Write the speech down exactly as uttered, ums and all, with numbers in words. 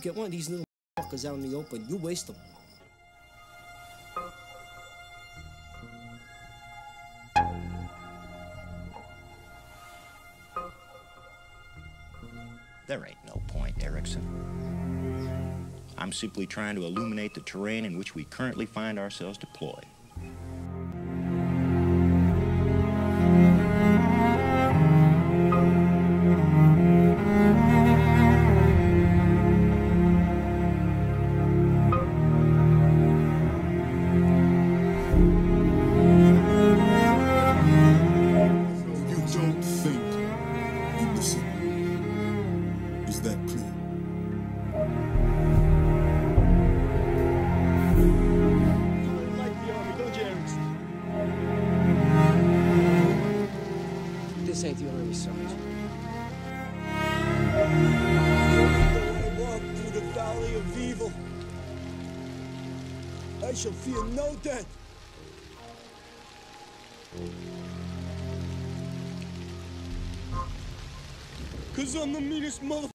get one of these little fuckers out in the open, you waste them. There ain't no point, Erickson. I'm simply trying to illuminate the terrain in which we currently find ourselves deployed. This ain't the army, Sergeant. I walk through the valley of evil, I shall fear no death. Cause I'm the meanest mother